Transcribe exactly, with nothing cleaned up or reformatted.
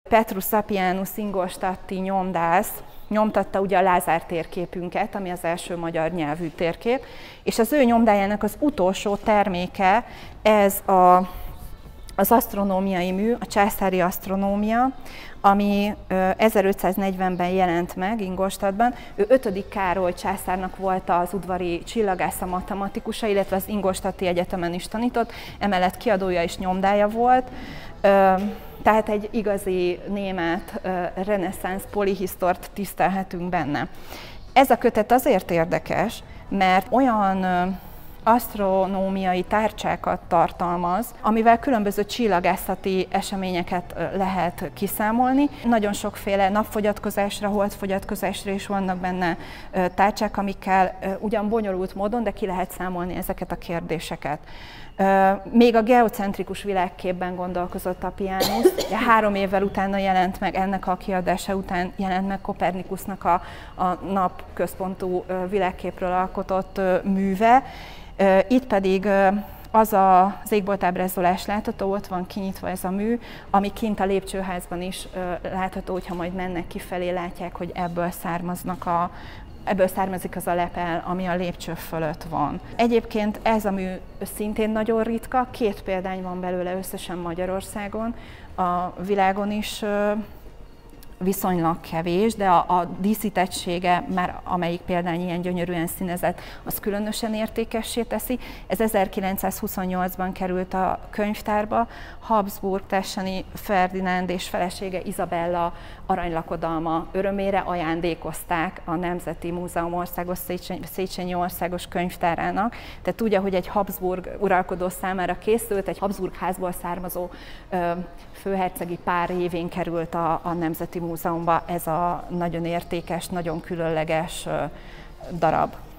Petrus Appianus Ingolstadti nyomdász nyomtatta ugye a Lázár térképünket, ami az első magyar nyelvű térkép, és az ő nyomdájának az utolsó terméke ez a, az asztronómiai mű, a császári asztronómia, ami ezerötszáznegyvenben jelent meg Ingolstadtban. Ő ötödik Károly császárnak volt az udvari csillagásza matematikusa, illetve az Ingolstadti Egyetemen is tanított, emellett kiadója és nyomdája volt. Tehát egy igazi német reneszánsz polihisztort tisztelhetünk benne. Ez a kötet azért érdekes, mert olyan asztronómiai tárcsákat tartalmaz, amivel különböző csillagászati eseményeket lehet kiszámolni. Nagyon sokféle napfogyatkozásra, holdfogyatkozásra is vannak benne tárcsák, amikkel ugyan bonyolult módon, de ki lehet számolni ezeket a kérdéseket. Még a geocentrikus világképben gondolkozott Appianus, három évvel utána jelent meg, ennek a kiadása után jelent meg Kopernikusznak a, a napközpontú világképről alkotott műve. Itt pedig az az égboltábrázolás látható, ott van kinyitva ez a mű, ami kint a lépcsőházban is látható, hogyha majd mennek kifelé, látják, hogy ebből származnak a Ebből származik az a lepel, ami a lépcső fölött van. Egyébként ez a mű szintén nagyon ritka, két példány van belőle összesen Magyarországon, a világon is viszonylag kevés, de a, a díszítettsége, már amelyik példány ilyen gyönyörűen színezett, az különösen értékessé teszi. Ez ezerkilencszázhuszonnyolcban került a könyvtárba, Habsburg-Tescheni Ferdinánd és felesége Izabella aranylakodalma örömére ajándékozták a Nemzeti Múzeum Országos Széchenyi, Széchenyi Országos Könyvtárának. Tehát úgy, hogy egy Habsburg uralkodó számára készült, egy Habsburg házból származó ö, főhercegi pár révén került a, a Nemzeti Múzeumba ez a nagyon értékes, nagyon különleges ö, darab.